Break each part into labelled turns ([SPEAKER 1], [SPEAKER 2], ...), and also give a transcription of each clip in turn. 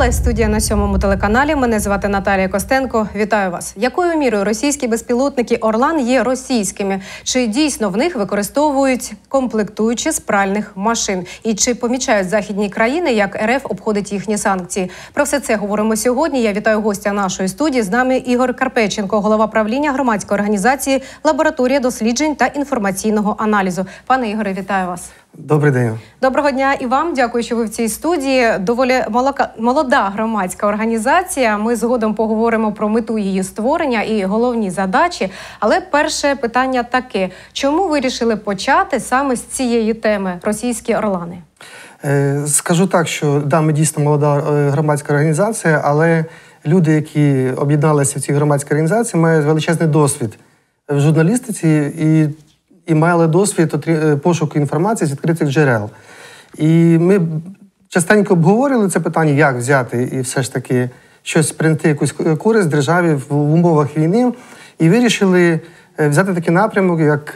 [SPEAKER 1] Лайв-студія на 7-му телеканалі. Мене звати Наталія Костенко. Вітаю вас. Якою мірою російські безпілотники «Орлан» є російськими? Чи дійсно в них використовують комплектуючі з пральних машин? І чи помічають західні країни, як РФ обходить їхні санкції? Про все це говоримо сьогодні. Я вітаю гостя нашої студії. З нами Ігор Карпеченко, голова правління громадської організації «Лабораторія досліджень та інформаційного аналізу». Пане Ігоре, вітаю вас.
[SPEAKER 2] Добрий день.
[SPEAKER 1] Доброго дня і вам. Дякую, що ви в цій студії. Доволі молода громадська організація. Ми згодом поговоримо про мету її створення і головні задачі. Але перше питання таке. Чому вирішили почати саме з цієї теми «Російські Орлани»?
[SPEAKER 2] Скажу так, що да, ми дійсно молода громадська організація, але люди, які об'єдналися в цій громадській організації, мають величезний досвід в журналістиці і мали досвід пошуку інформації з відкритих джерел. І ми частенько обговорювали це питання, як взяти і все ж таки щось принести якусь користь державі в умовах війни. І вирішили взяти такий напрямок, як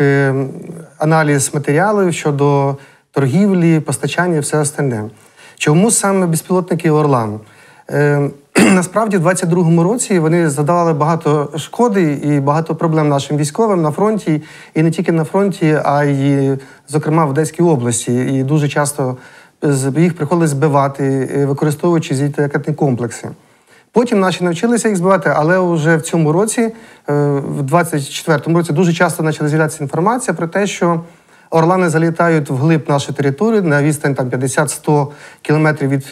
[SPEAKER 2] аналіз матеріалів щодо торгівлі, постачання і все остальне. Чому саме безпілотники «Орлан»? Насправді, в 22-му році вони завдавали багато шкоди і багато проблем нашим військовим на фронті, і не тільки на фронті, а й, зокрема, в Одеській області. І дуже часто їх приходилось збивати, використовуючи зенітно-ракетні комплекси. Потім наші навчилися їх збивати, але вже в цьому році, в 24-му році, дуже часто почала з'являтися інформація про те, що «Орлани» залітають вглиб нашої території на відстань 50-100 кілометрів від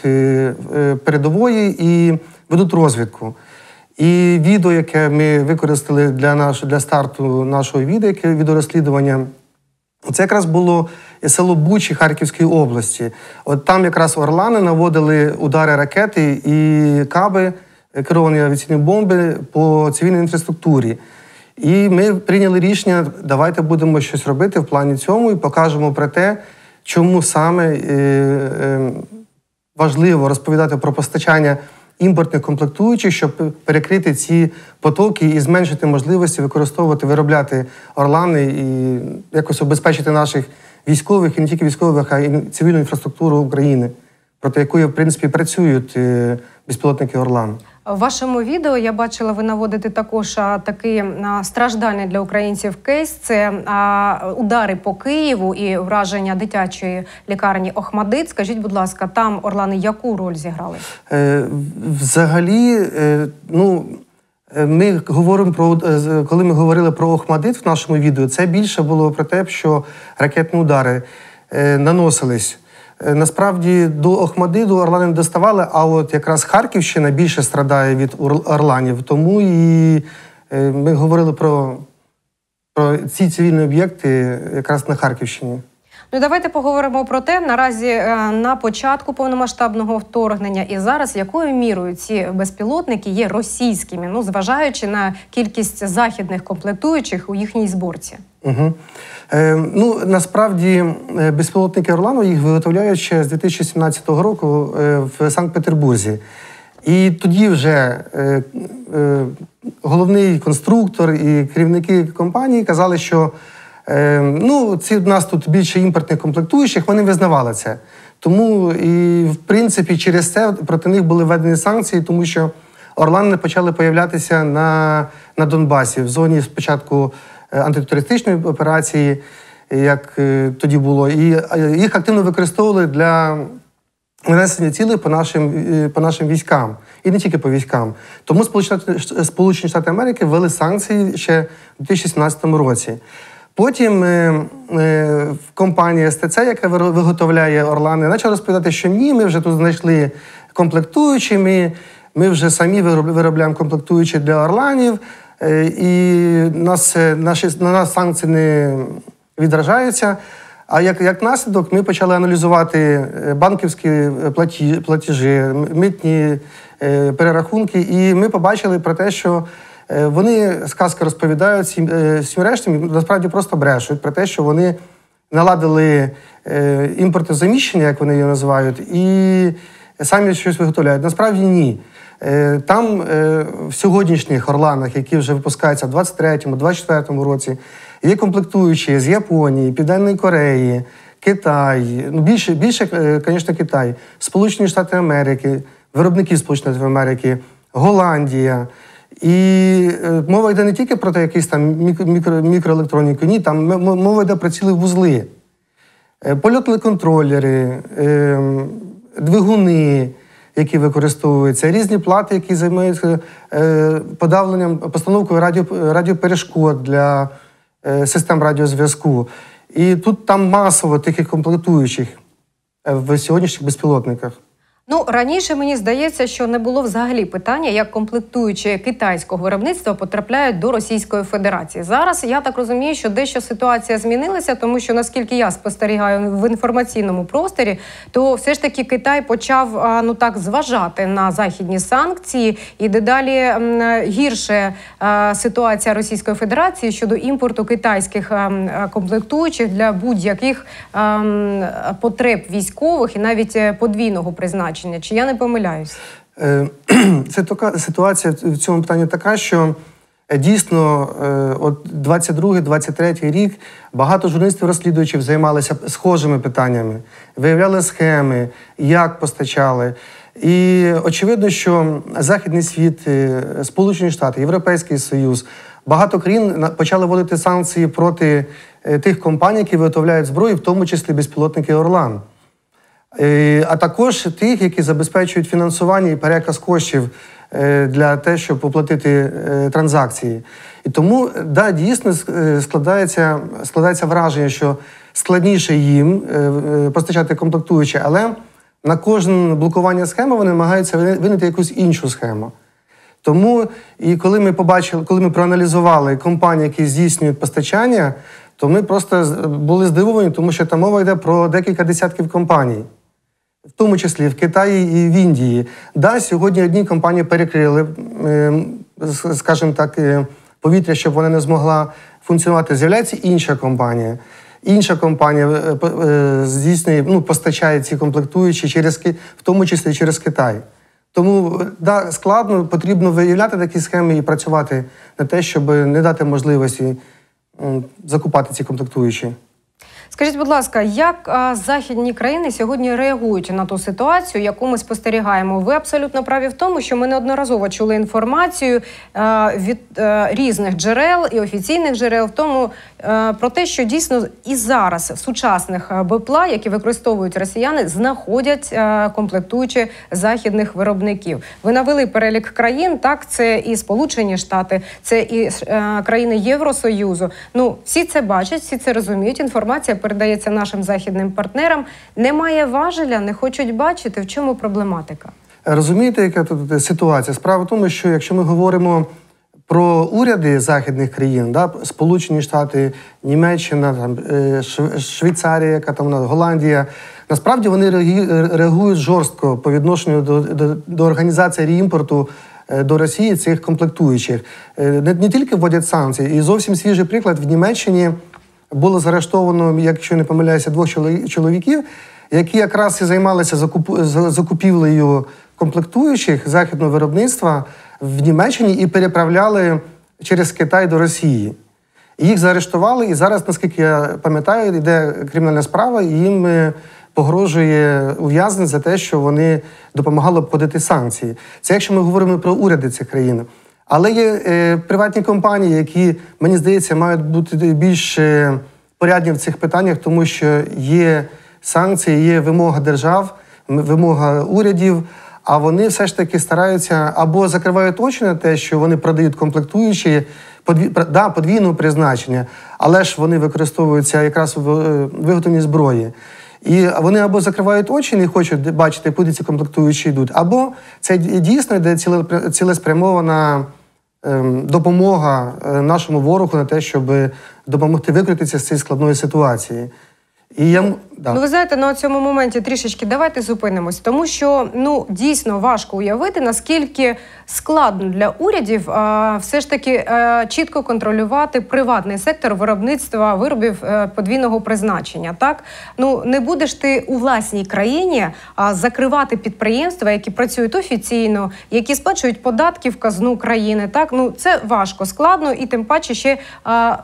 [SPEAKER 2] передової і ведуть розвідку. І відео, яке ми використали для старту нашого відеорозслідування, це якраз було село Бучі Харківської області. От там якраз «Орлани» наводили удари ракети і каби, керовані авіаційні бомби по цивільній інфраструктурі. І ми прийняли рішення, давайте будемо щось робити в плані цьому і покажемо про те, чому саме важливо розповідати про постачання імпортних комплектуючих, щоб перекрити ці потоки і зменшити можливості використовувати, виробляти «Орлани» і якось обезпечити наших військових, і не тільки військових, а й цивільну інфраструктуру України, проти якої, в принципі, працюють безпілотники «Орлан».
[SPEAKER 1] В вашому відео, я бачила, ви наводите також такий страждальний для українців кейс. Це удари по Києву і враження дитячої лікарні «Охмадит». Скажіть, будь ласка, там «Орлани» яку роль зіграли?
[SPEAKER 2] Взагалі, ми говоримо коли ми говорили про «Охмадит» в нашому відео, це більше було про те, що ракетні удари наносились. Насправді, до Охмадиту «Орлани» не доставали, а от якраз Харківщина більше страдає від «Орланів». Тому і ми говорили про ці цивільні об'єкти якраз на Харківщині.
[SPEAKER 1] Ну, давайте поговоримо про те, наразі на початку повномасштабного вторгнення і зараз, якою мірою ці безпілотники є російськими, зважаючи на кількість західних комплектуючих у їхній зборці.
[SPEAKER 2] Насправді, безпілотники «Орлан» їх виготовляють ще з 2017 року в Санкт-Петербурзі. І тоді вже головний конструктор і керівники компанії казали, що у нас тут більше імпортних комплектуючих, вони визнавали це. Тому і, в принципі, через це проти них були введені санкції, тому що «Орлани» почали появлятися на Донбасі, в зоні спочатку антитерористичної операції, як тоді було, і їх активно використовували для нанесення цілей по нашим військам, і не тільки по військам. Тому Сполучені Штати Америки ввели санкції ще у 2017 році. Потім компанія СТЦ, яка виготовляє «Орлани», почала розповідати, що ні, ми вже тут знайшли комплектуючі, ми вже самі виробляємо комплектуючі для «Орланів», і на нас санкції не відражаються. А як наслідок ми почали аналізувати банківські платежі, митні перерахунки, і ми побачили про те, що вони сказки розповідають всім рештам, насправді просто брешуть про те, що вони наладили імпортозаміщення, як вони його називають, і самі щось виготовляють. Насправді ні. Там в сьогоднішніх «Орланах», які вже випускаються в 23-му, 24-му році, є комплектуючі з Японії, Південної Кореї, Китай, більше, звісно, Китай, Сполучені Штати Америки, виробників Сполучених Штатів Америки, Голландія. І мова йде не тільки про якісь там мікроелектроніку, ні, там мова йде про цілі вузли. Польотні контролери, двигуни, які використовуються, різні плати, які займаються подавленням, постановкою радіоперешкод для систем радіозв'язку. І тут там масово таких комплектуючих в сьогоднішніх безпілотниках.
[SPEAKER 1] Ну, раніше, мені здається, що не було взагалі питання, як комплектуючі китайського виробництва потрапляють до Російської Федерації. Зараз, я так розумію, що дещо ситуація змінилася, тому що, наскільки я спостерігаю в інформаційному просторі, то все ж таки Китай почав, ну так, зважати на західні санкції, і дедалі гірше ситуація Російської Федерації щодо імпорту китайських комплектуючих для будь-яких потреб військових і навіть подвійного призначення. Чи я не помиляюсь?
[SPEAKER 2] Це така ситуація в цьому питанні така, що дійсно от 22-23 рік багато журналістів-розслідувачів займалися схожими питаннями, виявляли схеми, як постачали. І очевидно, що Західний світ, Сполучені Штати, Європейський Союз, багато країн почали вводити санкції проти тих компаній, які виготовляють зброю, в тому числі безпілотники «Орлан». А також тих, які забезпечують фінансування і переказ коштів для того, щоб оплатити транзакції. І тому, да, дійсно складається враження, що складніше їм постачати комплектуючі, але на кожне блокування схеми вони намагаються винайти якусь іншу схему. Тому, і коли ми проаналізували компанії, які здійснюють постачання, то ми просто були здивовані, тому що там мова йде про декілька десятків компаній. В тому числі в Китаї і в Індії. Да, сьогодні одні компанії перекрили, скажімо так, повітря, щоб вона не змогла функціонувати. З'являється інша компанія. Інша компанія здійснює, постачає ці комплектуючі, в тому числі через Китай. Тому, да, складно, потрібно виявляти такі схеми і працювати на те, щоб не дати можливості закупати ці комплектуючі.
[SPEAKER 1] Скажіть, будь ласка, як західні країни сьогодні реагують на ту ситуацію, яку ми спостерігаємо? Ви абсолютно праві в тому, що ми неодноразово чули інформацію від різних джерел і офіційних джерел про те, що дійсно і зараз в сучасних БПЛА, які використовують росіяни, знаходять комплектуючі західних виробників. Ви навели перелік країн, так, це і Сполучені Штати, це і країни Євросоюзу. Ну, всі це бачать, всі це розуміють, інформація передається нашим західним партнерам. Немає важеля, не хочуть бачити. В чому проблематика?
[SPEAKER 2] Розумієте, яка тут ситуація? Справа в тому, що якщо ми говоримо про уряди західних країн, да, Сполучені Штати, Німеччина, там, Швейцарія, яка там, Голландія, насправді вони реагують жорстко по відношенню до організації реімпорту до Росії цих комплектуючих. Не тільки вводять санкції. І зовсім свіжий приклад, в Німеччині було заарештовано, якщо не помиляюся, 2 чоловіків, які якраз і займалися закупівлею комплектуючих західного виробництва в Німеччині і переправляли через Китай до Росії. Їх заарештували, і зараз, наскільки я пам'ятаю, йде кримінальна справа, і їм погрожує ув'язнення за те, що вони допомагали обходити санкції. Це якщо ми говоримо про уряди цих країн. Але є приватні компанії, які, мені здається, мають бути більш порядні в цих питаннях, тому що є санкції, є вимога держав, вимога урядів, а вони все ж таки стараються або закривають очі на те, що вони продають комплектуючі, подвійного призначення, але ж вони використовуються якраз в виготовленні зброї. І вони або закривають очі, не хочуть бачити, куди ці комплектуючі йдуть, або це дійсно йде цілеспрямована допомога нашому ворогу на те, щоб допомогти викрутитися з цієї складної ситуації.
[SPEAKER 1] Ну, ви знаєте, на цьому моменті трішечки давайте зупинимось, тому що, дійсно важко уявити, наскільки складно для урядів все ж таки чітко контролювати приватний сектор виробництва виробів подвійного призначення, так? Не будеш ти у власній країні закривати підприємства, які працюють офіційно, які сплачують податки в казну країни, так? Це важко, складно і тим паче ще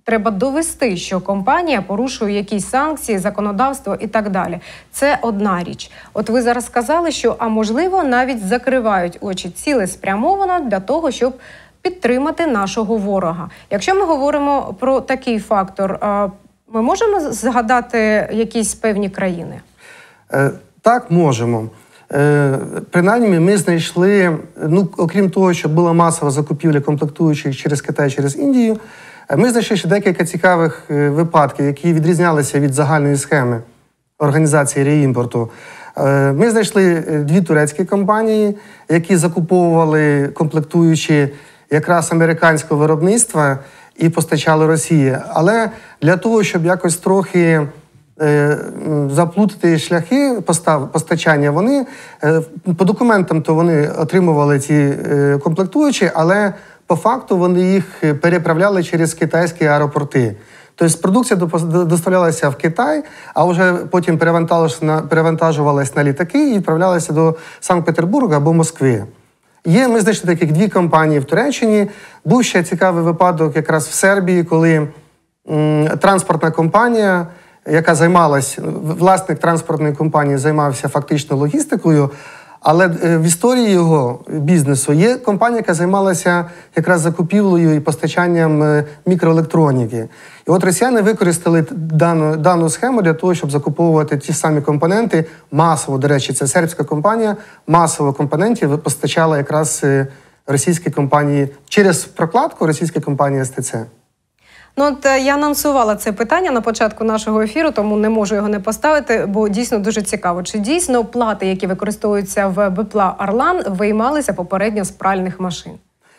[SPEAKER 1] треба довести, що компанія порушує якісь санкції, законодавство і так далі. Це одна річ. От ви зараз сказали, що, можливо, навіть закривають очі цілеспрямовано для того, щоб підтримати нашого ворога. Якщо ми говоримо про такий фактор, ми можемо згадати якісь певні країни?
[SPEAKER 2] Так, можемо. Принаймні, ми знайшли, окрім того, що була масова закупівля комплектуючих через Китай, через Індію, ми знайшли ще декілька цікавих випадків, які відрізнялися від загальної схеми організації реімпорту. Ми знайшли 2 турецькі компанії, які закуповували комплектуючі якраз американського виробництва і постачали Росії. Але для того, щоб якось трохи заплутати шляхи постачання, вони по документам то вони отримували ці комплектуючі, але по факту вони їх переправляли через китайські аеропорти. Тобто продукція доставлялася в Китай, а вже потім перевантажувалася на літаки і відправлялася до Санкт-Петербурга або Москви. Ми знайшли таких 2 компанії в Туреччині. Був ще цікавий випадок якраз в Сербії, коли транспортна компанія, яка займалась, власник транспортної компанії займався фактично логістикою, але в історії його бізнесу є компанія, яка займалася якраз закупівлею і постачанням мікроелектроніки. І от росіяни використали дану схему для того, щоб закуповувати ті самі компоненти масово. До речі, це сербська компанія, масово компонентів постачала якраз російські компанії, через прокладку російські компанії СТЦ.
[SPEAKER 1] Я анонсувала це питання на початку нашого ефіру, тому не можу його не поставити, бо дійсно дуже цікаво. Чи дійсно плати, які використовуються в БПЛА «Орлан», виймалися попередньо з пральних машин?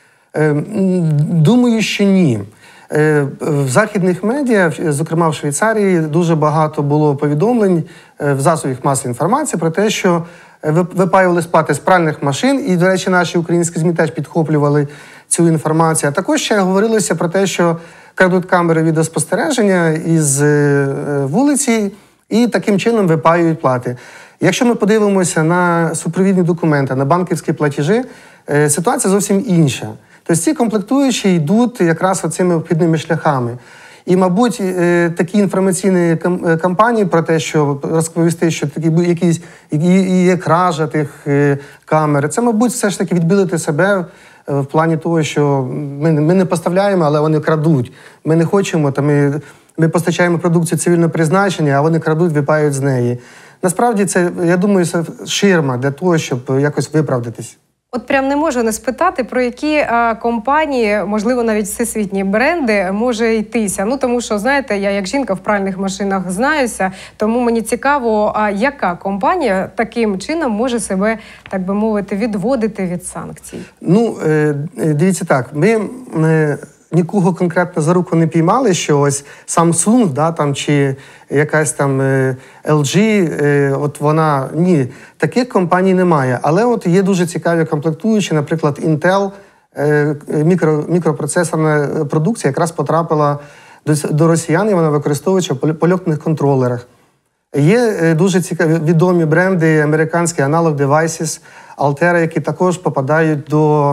[SPEAKER 2] Думаю, що ні. В західних медіа, зокрема в Швейцарії, дуже багато було повідомлень в засобах масової інформації про те, що випаювали плати з пральних машин, і, до речі, наші українські ЗМІ теж підхоплювали цю інформацію. А також ще говорилося про те, що крадуть камери відеоспостереження із вулиці і таким чином випаюють плати. Якщо ми подивимося на супровідні документи, на банківські платежі, ситуація зовсім інша. Тобто ці комплектуючі йдуть якраз оцими обхідними шляхами. І, мабуть, такі інформаційні кампанії про те, що розповісти, що якісь є кража тих камер, це, мабуть, все ж таки відбілити себе в плані того, що ми не поставляємо, але вони крадуть. Ми не хочемо, ми постачаємо продукцію цивільного призначення, а вони крадуть, випають з неї. Насправді, це, я думаю, це ширма для того, щоб якось виправдатись.
[SPEAKER 1] От прям не можу не спитати, про які компанії, можливо, навіть всесвітні бренди може йтися. Тому що, знаєте, я як жінка в пральних машинах знаюся, тому мені цікаво, яка компанія таким чином може себе, так би мовити, відводити від санкцій?
[SPEAKER 2] Дивіться так, ми нікого конкретно за руку не піймали, що ось Samsung, чи якась там LG, от вона, ні, таких компаній немає. Але от є дуже цікаві комплектуючі, наприклад, Intel, мікропроцесорна продукція якраз потрапила до росіян, і вона використовується в польотних контролерах. Є дуже цікаві відомі бренди, американські Analog Devices, Altera, які також попадають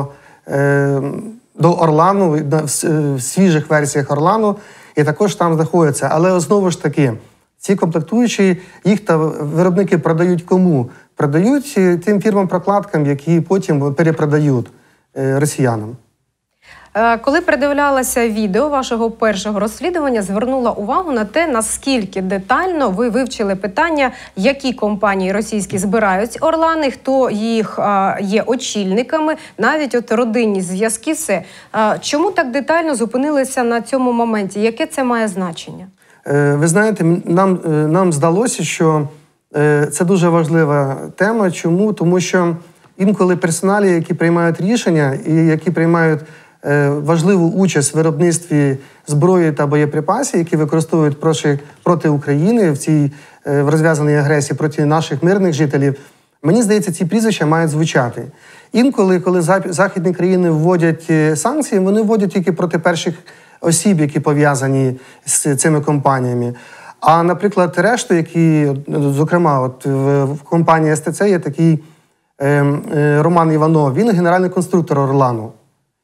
[SPEAKER 2] до Орлану, в свіжих версіях Орлану, і також там знаходяться. Але знову ж таки, ці комплектуючі, їх виробники продають кому? Продають тим фірмам-прокладкам, які потім перепродають росіянам.
[SPEAKER 1] Коли передивлялася відео вашого першого розслідування, звернула увагу на те, наскільки детально ви вивчили питання, які компанії російські збирають Орлани, хто їх є очільниками, навіть от родинні зв'язки, все. Чому так детально зупинилися на цьому моменті? Яке це має значення?
[SPEAKER 2] Ви знаєте, нам здалося, що це дуже важлива тема. Чому? Тому що інколи персоналі, які приймають рішення і які приймають важливу участь в виробництві зброї та боєприпасів, які використовують проти України в цій розв'язаній агресії проти наших мирних жителів, мені здається, ці прізвища мають звучати. Інколи, коли західні країни вводять санкції, вони вводять тільки проти перших осіб, які пов'язані з цими компаніями. А, наприклад, решту, які, зокрема, от в компанії СТЦ є такий Роман Іванов, він генеральний конструктор Орлану.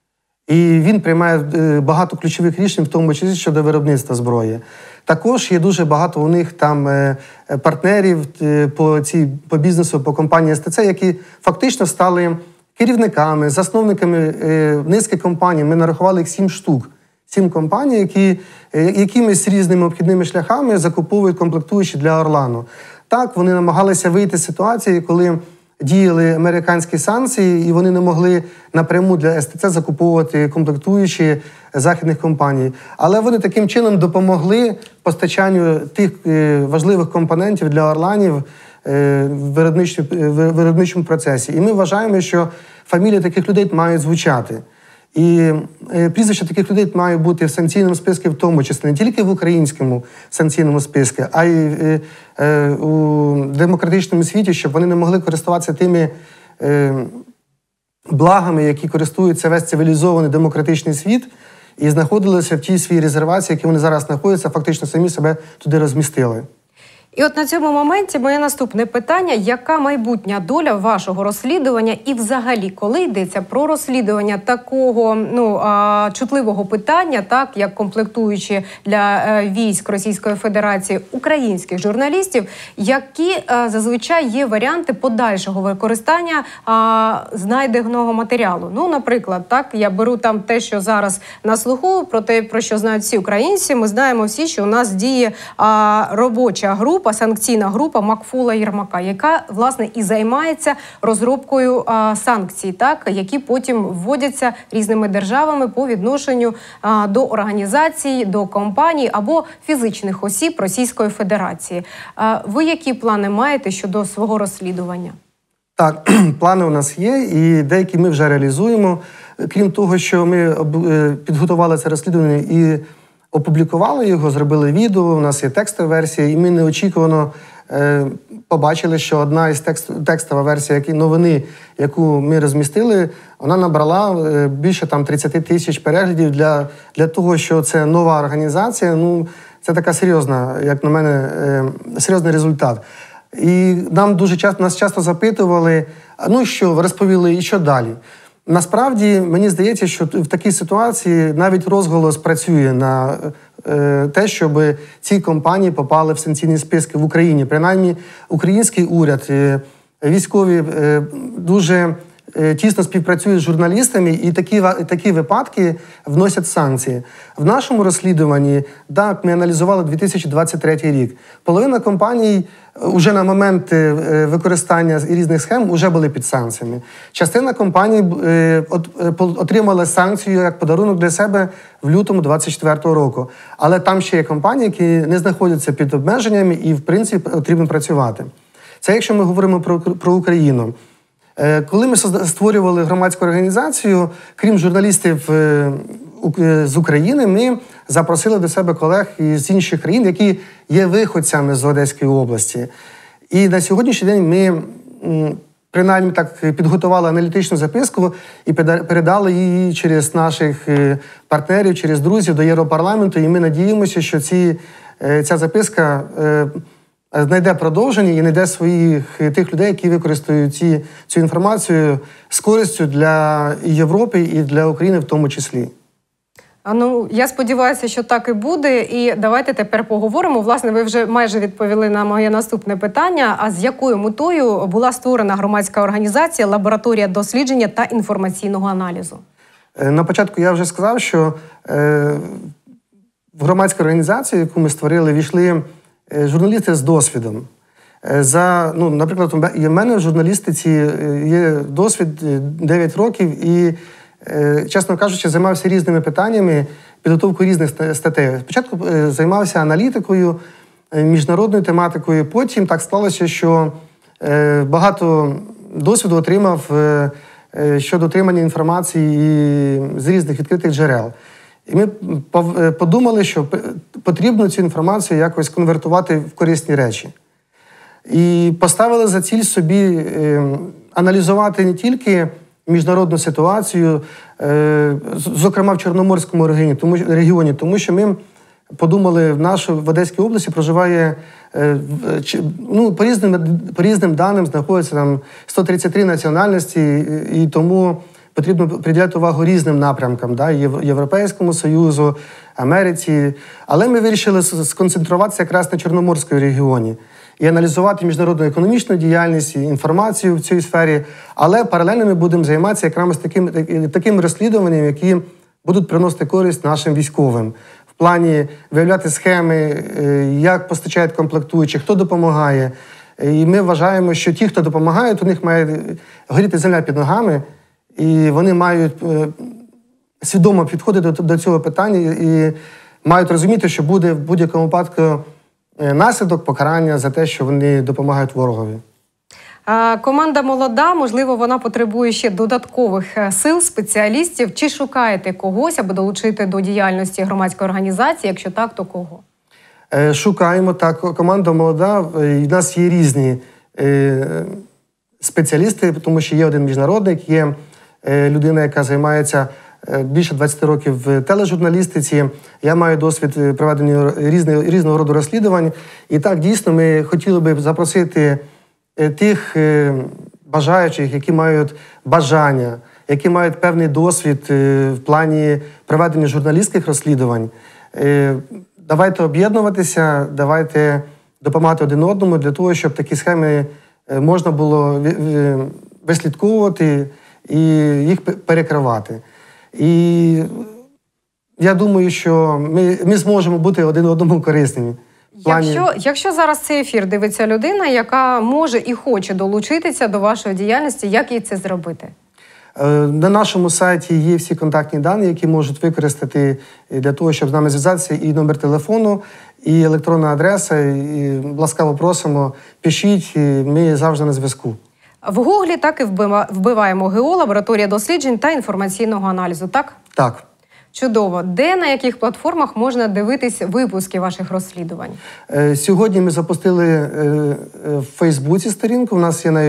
[SPEAKER 2] І він приймає багато ключових рішень, в тому числі щодо виробництва зброї. Також є дуже багато у них там партнерів по бізнесу, по компанії СТЦ, які фактично стали керівниками, засновниками низки компаній. Ми нарахували їх 7 штук. 7 компаній, які якимись різними обхідними шляхами закуповують комплектуючі для Орлану. Так, вони намагалися вийти з ситуації, коли діяли американські санкції, і вони не могли напряму для СТЦ закуповувати комплектуючі західних компаній. Але вони таким чином допомогли постачанню тих важливих компонентів для Орланів в виробничому процесі. І ми вважаємо, що фамілії таких людей мають звучати. І прізвища таких людей мають бути в санкційному списку, в тому числі не тільки в українському санкційному списку, а й у демократичному світі, щоб вони не могли користуватися тими благами, які користуються весь цивілізований демократичний світ, і знаходилися в тій своїй резервації, які вони зараз знаходяться, фактично самі себе туди розмістили.
[SPEAKER 1] І от на цьому моменті моє наступне питання: яка майбутня доля вашого розслідування і взагалі, коли йдеться про розслідування такого чутливого питання, так як комплектуючі для військ Російської Федерації українських журналістів, які зазвичай є варіанти подальшого використання знайденого матеріалу? Ну, наприклад, так, я беру там те, що зараз на слуху, про те, про що знають всі українці. Ми знаємо всі, що у нас діє робоча група, санкційна група Макфула Єрмака, яка, власне, і займається розробкою санкцій, так, які потім вводяться різними державами по відношенню до організацій, до компаній або фізичних осіб Російської Федерації. Ви які плани маєте щодо свого розслідування?
[SPEAKER 2] Так, плани у нас є, і деякі ми вже реалізуємо. Крім того, що ми підготували це розслідування і опублікували його, зробили відео, у нас є текстова версія, і ми неочікувано побачили, що одна із текстова версія новини, яку ми розмістили, вона набрала більше 30 тисяч переглядів для того, що це нова організація. Ну, це така серйозна, як на мене, серйозний результат. І нас часто запитували, ну що, розповіли, і що далі? Насправді, мені здається, що в такій ситуації навіть розголос працює на те, щоб ці компанії попали в санкційні списки в Україні. Принаймні, український уряд, військові дуже тісно співпрацюють з журналістами, і такі випадки вносять санкції. В нашому розслідуванні, так, ми аналізували 2023 рік. Половина компаній уже на момент використання різних схем вже були під санкціями. Частина компаній отримала санкцію як подарунок для себе в лютому 2024 року. Але там ще є компанії, які не знаходяться під обмеженнями і, в принципі, потрібно працювати. Це якщо ми говоримо про Україну. Коли ми створювали громадську організацію, крім журналістів з України, ми запросили до себе колег із інших країн, які є виходцями з Одеської області. І на сьогоднішній день ми, принаймні так, підготували аналітичну записку і передали її через наших партнерів, через друзів до Європарламенту. І ми надіємося, що ця записка знайде продовження і знайде тих людей, які використають цю інформацію з користю для Європи і для України в тому числі.
[SPEAKER 1] Я сподіваюся, що так і буде. І давайте тепер поговоримо. Власне, ви вже майже відповіли на моє наступне питання. А з якою метою була створена громадська організація «Лабораторія дослідження та інформаційного аналізу»?
[SPEAKER 2] На початку я вже сказав, що в громадську організацію, яку ми створили, війшли журналісти з досвідом. Наприклад, у мене в журналістиці є досвід 9 років і, чесно кажучи, займався різними питаннями, підготовкою різних статей. Спочатку займався аналітикою, міжнародною тематикою, потім так склалося, що багато досвіду отримав щодо отримання інформації з різних відкритих джерел. І ми подумали, що потрібно цю інформацію якось конвертувати в корисні речі. І поставили за ціль собі аналізувати не тільки міжнародну ситуацію, зокрема в Чорноморському регіоні, тому що ми подумали, в Одеській області проживає, по різним даним знаходиться там 133 національності, і тому потрібно приділяти увагу різним напрямкам, да, Європейському Союзу, Америці. Але ми вирішили сконцентруватися якраз на Чорноморському регіоні і аналізувати міжнародну економічну діяльність, і інформацію в цій сфері. Але паралельно ми будемо займатися якраз такими розслідуваннями, які будуть приносити користь нашим військовим. В плані виявляти схеми, як постачають комплектуючі, хто допомагає. І ми вважаємо, що ті, хто допомагає, у них має горіти земля під ногами, і вони мають свідомо підходити до цього питання і мають розуміти, що буде в будь-якому випадку наслідок покарання за те, що вони допомагають ворогові.
[SPEAKER 1] Команда молода, можливо, вона потребує ще додаткових сил, спеціалістів. Чи шукаєте когось, аби долучити до діяльності громадської організації? Якщо так, то кого?
[SPEAKER 2] Шукаємо, так. Команда молода. У нас є різні спеціалісти, тому що є один міжнародник, є людина, яка займається більше 20 років в тележурналістиці. Я маю досвід проведення різного роду розслідувань. І так, дійсно, ми хотіли би запросити тих бажаючих, які мають бажання, які мають певний досвід в плані проведення журналістських розслідувань. Давайте об'єднуватися, давайте допомагати один одному для того, щоб такі схеми можна було вислідковувати і їх перекривати. І я думаю, що ми зможемо бути один одному корисними.
[SPEAKER 1] Якщо зараз цей ефір дивиться людина, яка може і хоче долучитися до вашої діяльності, як їй це зробити?
[SPEAKER 2] На нашому сайті є всі контактні дані, які можуть використати для того, щоб з нами зв'язатися, і номер телефону, і електронна адреса. І ласкаво просимо, пишіть, ми завжди на зв'язку.
[SPEAKER 1] В Гуглі так і вбиваємо ГО, лабораторія досліджень та інформаційного аналізу, так?
[SPEAKER 2] Так.
[SPEAKER 1] Чудово. Де, на яких платформах можна дивитись випуски ваших розслідувань?
[SPEAKER 2] Сьогодні ми запустили в Фейсбуці сторінку, у нас є на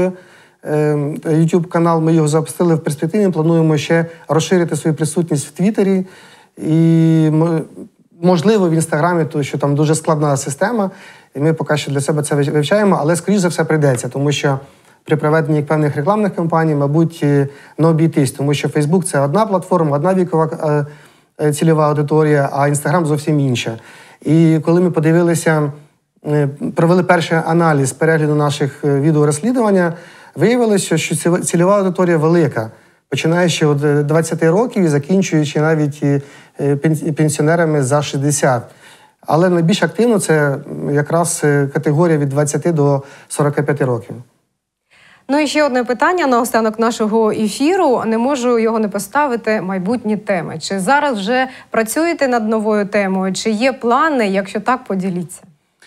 [SPEAKER 2] YouTube канал, ми його запустили в перспективі, плануємо ще розширити свою присутність в Твіттері і, можливо, в Інстаграмі, тому що там дуже складна система, і ми поки що для себе це вивчаємо, але, скоріш за все, прийдеться, тому що при проведенні певних рекламних кампаній, мабуть, не обійтись, тому що Фейсбук – це одна платформа, одна вікова цільова аудиторія, а Інстаграм зовсім інша. І коли ми подивилися, провели перший аналіз перегляду наших відеорозслідування, виявилося, що цільова аудиторія велика, починаючи від 20 років і закінчуючи навіть пенсіонерами за 60. Але найбільш активно це якраз категорія від 20 до 45 років.
[SPEAKER 1] Ну і ще одне питання на останок нашого ефіру. Не можу його не поставити. Майбутні теми. Чи зараз вже працюєте над новою темою? Чи є плани? Якщо так, поділіться.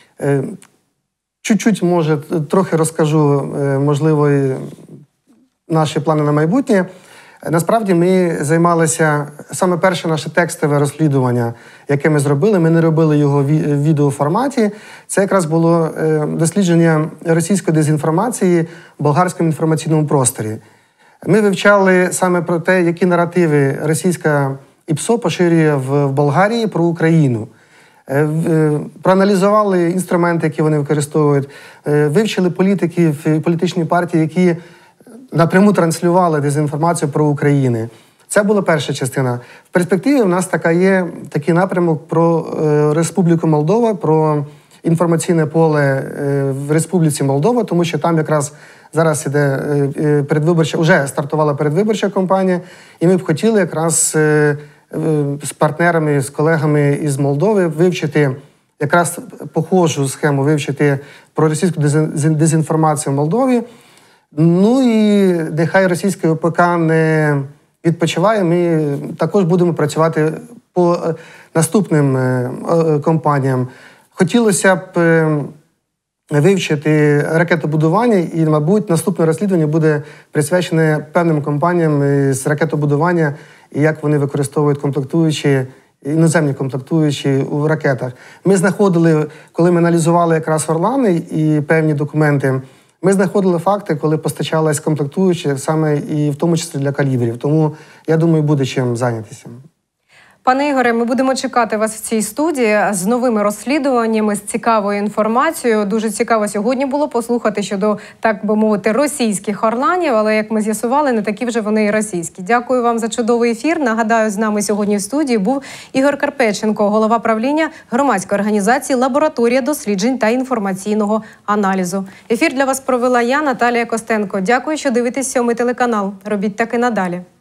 [SPEAKER 2] Чуть-чуть, може, трохи розкажу, можливо, наші плани на майбутнє. Насправді ми займалися, саме перше наше текстове розслідування, яке ми зробили, ми не робили його в відеоформаті. Це якраз було дослідження російської дезінформації в болгарському інформаційному просторі. Ми вивчали саме про те, які наративи російська ІПСО поширює в Болгарії про Україну. Проаналізували інструменти, які вони використовують, вивчили політиків, політичні партії, які напряму транслювали дезінформацію про Україну. Це була перша частина. В перспективі в нас є такий напрямок про Республіку Молдова, про інформаційне поле в Республіці Молдова, тому що там якраз зараз іде передвиборча, вже стартувала передвиборча кампанія, і ми б хотіли якраз з партнерами, з колегами із Молдови вивчити якраз похожу схему, вивчити про російську дезінформацію в Молдові. Ну і нехай російська ОПК не відпочиває, ми також будемо працювати по наступним компаніям. Хотілося б вивчити ракетобудування і, мабуть, наступне розслідування буде присвячене певним компаніям з ракетобудування і як вони використовують комплектуючі, іноземні комплектуючі у ракетах. Ми знаходили, коли ми аналізували якраз «Орлани» і певні документи, ми знаходили факти, коли постачалась комплектуючі саме і в тому числі для калібрів. Тому, я думаю, буде чим зайнятися.
[SPEAKER 1] Пане Ігоре, ми будемо чекати вас в цій студії з новими розслідуваннями, з цікавою інформацією. Дуже цікаво сьогодні було послухати щодо, так би мовити, російських орланів, але, як ми з'ясували, не такі вже вони і російські. Дякую вам за чудовий ефір. Нагадаю, з нами сьогодні в студії був Ігор Карпеченко, голова правління громадської організації «Лабораторія досліджень та інформаційного аналізу». Ефір для вас провела я, Наталія Костенко. Дякую, що дивитесь 7 телеканал. Робіть так і надалі.